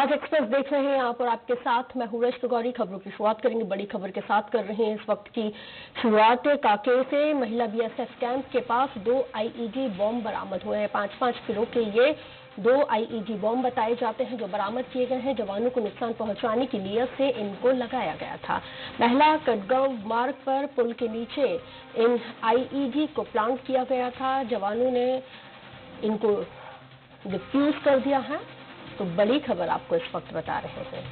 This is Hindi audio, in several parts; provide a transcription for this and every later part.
आज एक्सप्रेस देख रहे हैं आप और आपके साथ मैं हूं रश्मि गौरी। खबरों की शुरुआत करेंगे, बड़ी खबर के साथ कर रहे हैं इस वक्त की शुरुआत। कांकेर से महिला बीएसएफ कैंप के पास 2 आईईडी बॉम्ब बरामद हुए हैं। 5-5 किलो के ये 2 आईईडी बॉम्ब बताए जाते हैं जो बरामद किए गए हैं। जवानों को नुकसान पहुंचाने की नीयत से इनको लगाया गया था। महिला कटगांव मार्ग पर पुल के नीचे इन आईईडी को प्लांट किया गया था। जवानों ने इनको डिफ्यूज कर दिया है। तो बड़ी खबर आपको इस वक्त बता रहे हैं।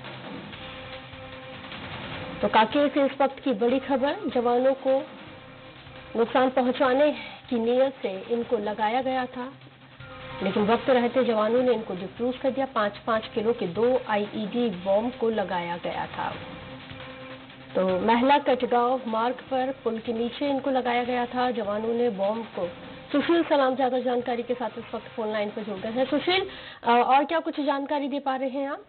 तो कांकेर से इस वक्त की बड़ी खबर, जवानों को नुकसान पहुंचाने की नीयत से इनको लगाया गया था, लेकिन वक्त रहते जवानों ने इनको डिफ्यूज कर दिया। 5-5 किलो के 2 आईईडी बॉम्ब को लगाया गया था। तो महिला कटगांव मार्ग पर पुल के नीचे इनको लगाया गया था। जवानों ने बॉम्ब को। सुशील सलाम ज्यादा जानकारी के साथ इस वक्त फोन लाइन पर जुड़ गए हैं। सुशील, और क्या कुछ जानकारी दे पा रहे हैं आप?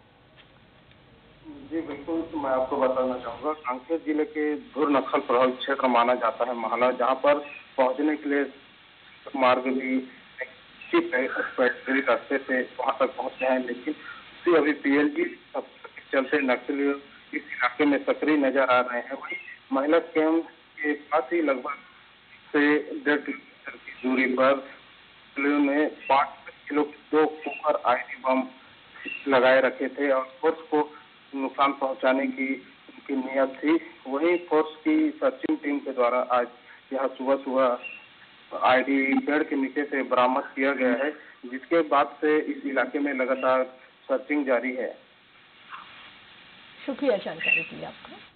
जी बिल्कुल, मैं आपको बताना चाहूंगा। कांकेर जिले के धुर नक्सल प्रभावित क्षेत्र माना जाता है महाना, जहां पर पहुंचने के लिए मार्ग भी रास्ते से वहां तक पहुंचे हैं, लेकिन अभी पीएलजी चलते नक्सली इस इलाके में सक्रिय नजर आ रहे हैं। वही महिला कैंप के पास ही लगभग से 1.5 किलोमीटर की दूरी पर ने 5 किलो के 2 कुकर आईडी बम लगाए रखे थे और फोर्स को नुकसान पहुंचाने की उनकी नियत थी। वही फोर्स की सर्चिंग टीम के द्वारा आज यह सुबह आईडी पेड़ के नीचे से बरामद किया गया है, जिसके बाद से इस इलाके में लगातार सर्चिंग जारी है। शुक्रिया जानकारी के लिए आपका।